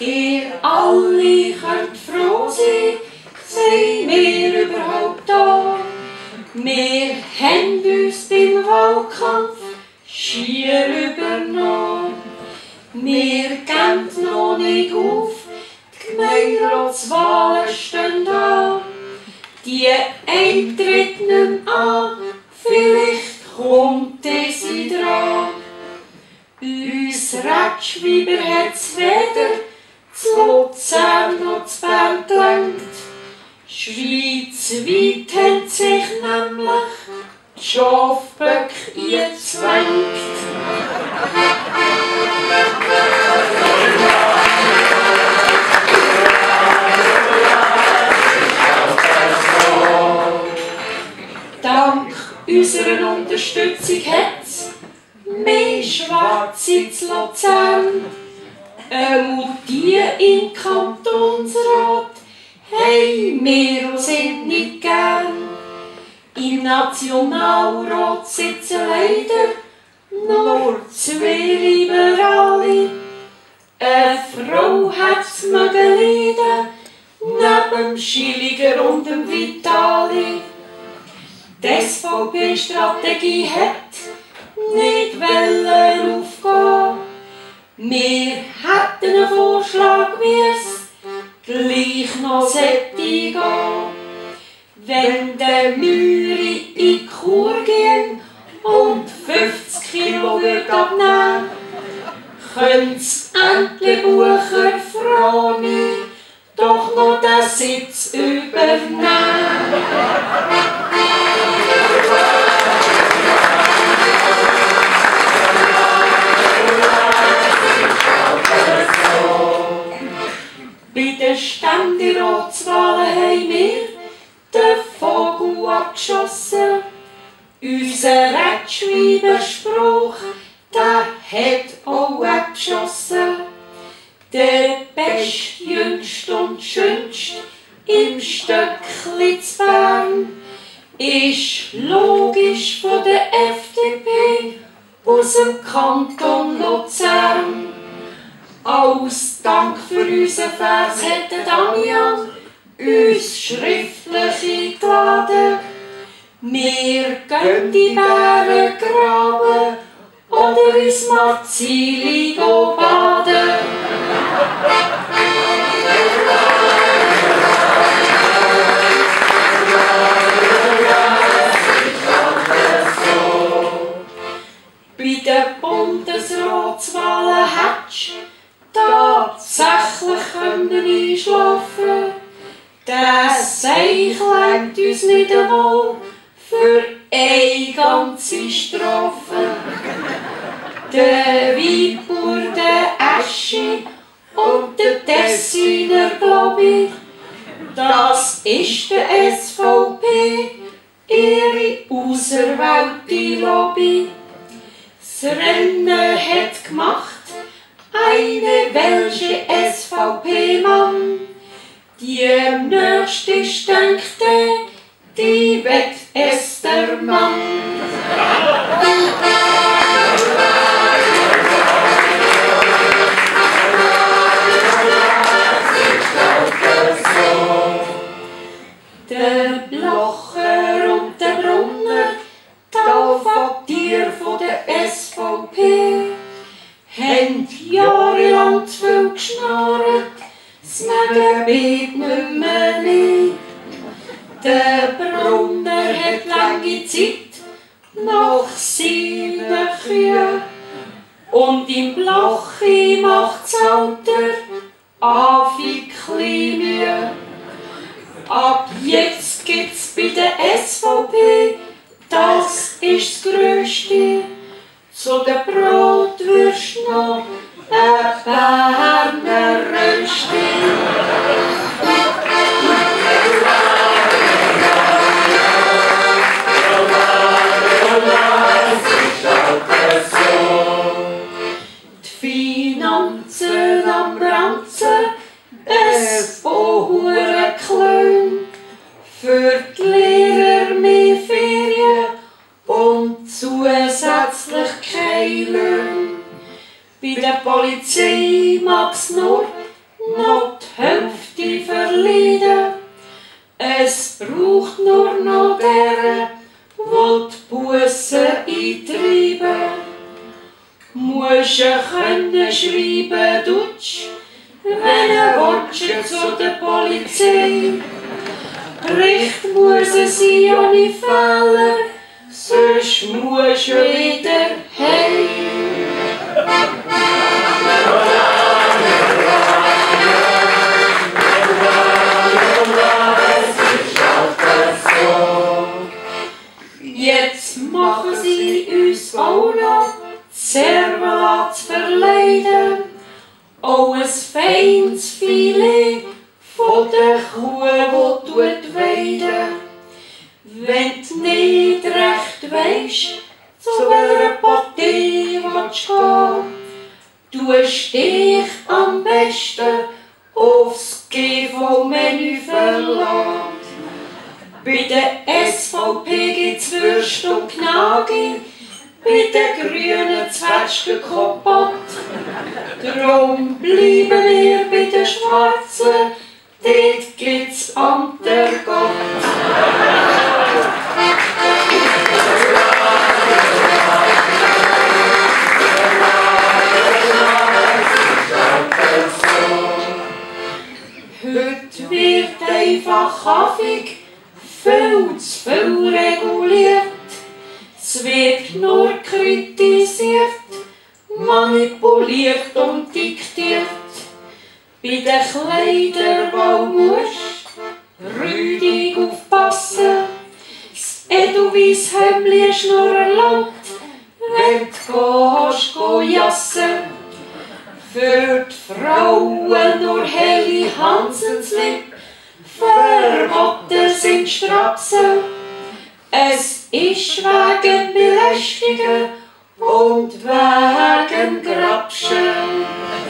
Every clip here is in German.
Ihr alle könnt froh sein, sind wir überhaupt da. Wir haben uns beim Wahlkampf schier übernommen. Wir geben noch nicht auf, die Gemeinderatswahlen stehen an. Die eine tritt nicht mehr an, vielleicht kommt sie dran. Uns Rätschweiber hat's weder zu Luzern noch zu Bern gelangt. Schweizweit hat sich nämlich die Schafböcke eingezwängt. Dank unserer Unterstützung hat's mehr Schwarze zu Luzern. Die im Kantonsrat haben wir uns nicht gern. Im Nationalrat sitzen leider nur 2 Liberale. Eine Frau hat's mögen leiden, neben dem Schilliger und dem Vitali. Die SVP-Strategie hat nicht aufgehen. Wir hätten einen Vorschlag, wie es gleich noch gehen. Wenn der Müri in die Kur gehen und 50 Kilo abnehmen, können's endlich Bucher Froni doch noch den Sitz übernehmen. Bei den Ständeratswahlen haben wir den Vogel abgeschossen. Unser Rätschweiberspruch, der hat auch abgeschossen. Der Beste, Jüngste und Schönste im Stöckli zu Bern ist logisch von der FDP aus dem Kanton Luzern. Als Dank für unseren Vers hat Damian uns schriftlich eingeladen. Wir gehen die Bären graben oder ins Marzili baden. Bei den Bundesratswahlen hättest tatsächlich einschlafen. Der Seich legt uns nicht einmal für eine ganze Strophe. Der Weinbauer, der Eschi und der Tessiner, glaub ich, das ist der SVP, ihre auserwählte Lobby. Das Rennen hat gemacht eine welsche SVP-Mann, die am nächsten stänkte, die wett es der Mann. Der Blocher und der Brunner, Taufaktier von der SVP, haben jahrelang zu viel geschnarrt, das mögen beide nicht mehr nicht. Der Brunner hat lange Zeit nach seinen Kühen und im Blochi macht's Alter Anfikli Mühe. Ab jetzt gibt's bei der SVP, das ist das Größte, zu der Brotwürst noch ein Berner Rösti. Die Finanzen am Branzen, es von Hurenklön, für die Lehrer mehr Ferien und zusätzlich kein Lohn. Bei der Polizei mag's nur noch die Hälfte verleiden. Es braucht nur noch deren, die die Busse eintreiben. Musst du können schreiben Deutsch, wenn du zu der Polizei. Bericht muss es sein ohne Fehler, sonst musst du wieder heim. Jetzt machen sie uns auch noch Servelat verleiden, auch ein feines Filet von der Kuh, die weiden. Wenn du nicht recht weisst, zu welcher Partei willst du gehen, tust dich am besten aufs GV-Menü verlassen. Bei der SVP gibt's Würst und Gnagi, bei den Grünen Zwetschgen Kompott. Drum bleiben wir bei den Schwarzen, dort gibt's Amtergott. Heute wird einfach affig, viel zu viel reguliert. Es wird nur kritisiert, manipuliert und diktiert. Bei der Kleiderwahl musst du rüdig aufpassen. Das Edelweiss-Hemdli ist nur erlaubt, wenn du jassen. Für die Frauen nur helle Hansenslipp, verboten sind Strapsen. Es ist wegen Belästigen und wegen Grapschen.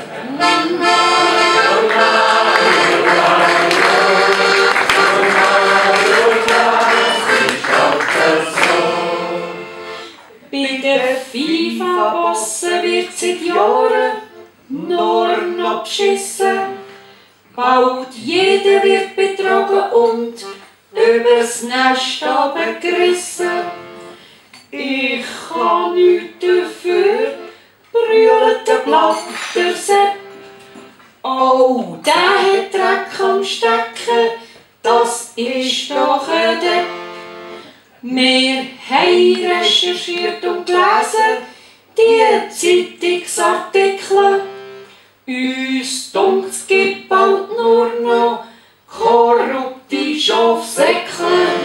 Bei den FIFA-Bossen wird seit Jahren nur noch beschissen. Bald jeder wird betrogen und übers Nest gerissen. Ich kann nichts dafür, brüllt der Blatt der Sepp. Oh, der hat Dreck am Stecken, das ist doch ein Depp. Wir haben recherchiert und gelesen, die Zeitungsartikel. Uns dunkt, es gibt bald nur noch korrupte Schafsäckle.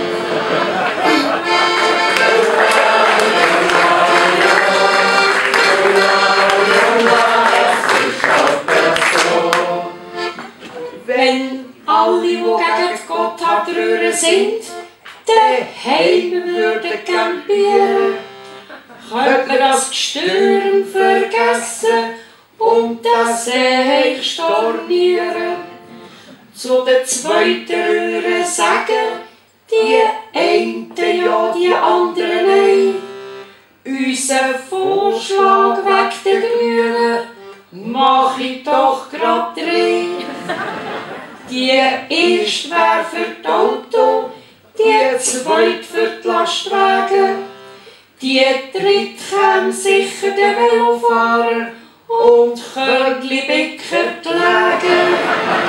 Wenn alle, die gegen Gotthard rühren sind, daheim würden campieren, könnte man das Gestürm vergessen und das Seich stornieren. Zu den zweiten Rühren sagen, die einen ja, die anderen nein. Unser Vorschlag wegen der Grünen mach ich doch grad 3. Die erste wär für die Auto, die zweite für die Lastwagen, die dritte käme sicher der Velofahrer und Körnli-Bäcker die Läger.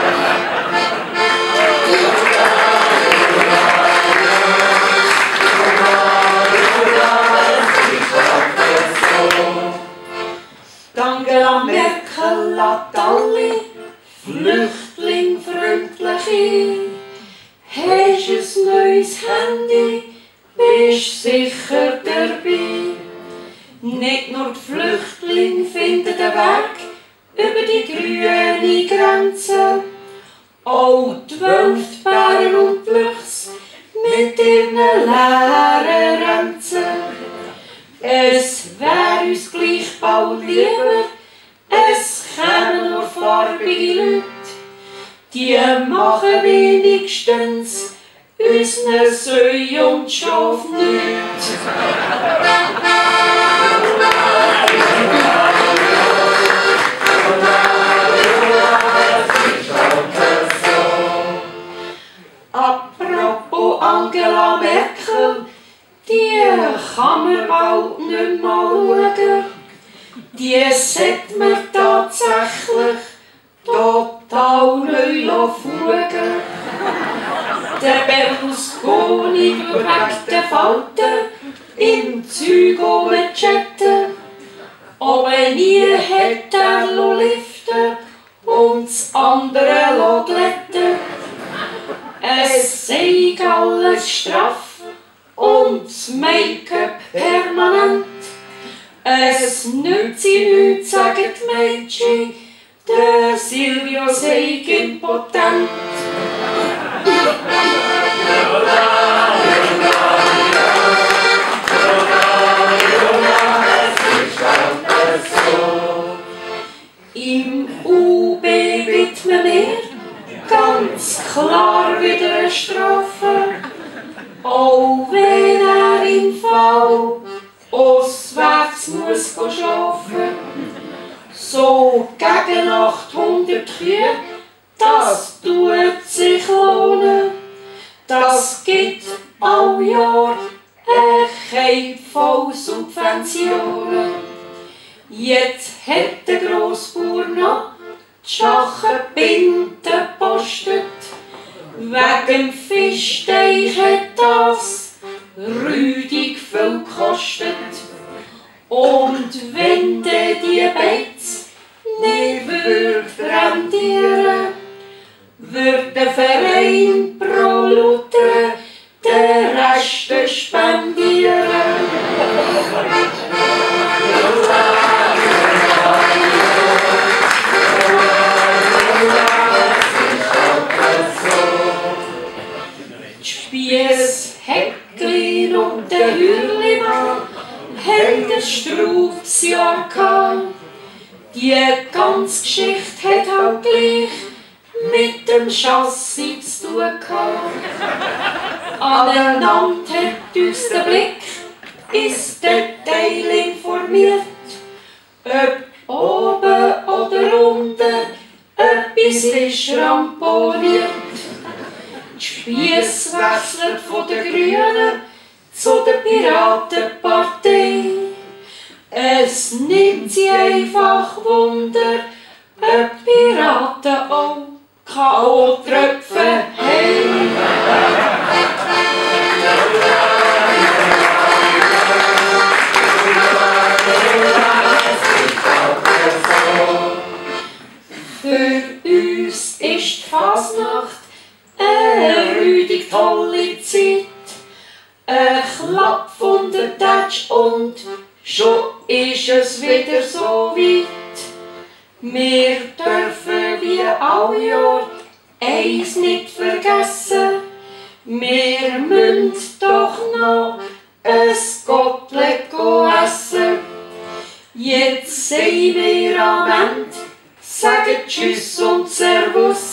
Angela Merkel lässt alle flüchtlingfreundlich ein. Hast ein neues Handy, bist sicher dabei. Nicht nur die Flüchtlinge finden den Weg über die grüne Grenze. Auch die Wölfbären und die Luchs mit ihren leeren Ränzen. Es wär uns gleich bald lieber, es kämen nur farbige Leute. Die machen wenigstens unseren Söi und Schaf nichts. kann man bald nicht mehr schauen. Die sollte man tatsächlich total neu fugen. Der Berlusconi bewegt den Falten im Zeug chatten. Aber nie hat er liften und das andere glätten. Es sei alles straff und das Make-up permanent. Es nützt nichts, sagen die Mädchen, der Silvio sei impotent. Im UB widmen wir ganz klar wieder eine Strophe, auch wenn er im Fall auswärts muss schlafen. So gegen 800 Kühe, das tut sich lohnen. Das gibt all Jahr eine Keim voll Subventionen. Jetzt hat der Grossbauer noch die Schachenbinden gepostet. Wegen dem Fischteich hat das rüdig viel gekostet. Und wenn die Beiz nicht rendieren, würde der Verein pro Liter den Rest spendieren. Die Spiesshäckchen und der Hürlimann haben ein straufes Jahr gehabt. Die ganze Geschichte hat auch gleich mit dem Chassis zu tun gehabt. Aneinander hat uns der Blick ins Detail informiert, ob oben oder unten etwas ist ramponiert. Die Spiess wechselt von den Grünen zu der Piratenpartei. Es nimmt sie einfach Wunder, ob Piraten auch K.O.-Tröpfe haben. Für uns ist die Fasnacht eine rüdig tolle Zeit. Ein Klapp von der Tätsch und schon ist es wieder so weit. Wir dürfen wie all Jahr eins nicht vergessen. Wir müssen doch noch ein Gottlet essen. Jetzt sind wir am Ende, sagen Tschüss und Servus.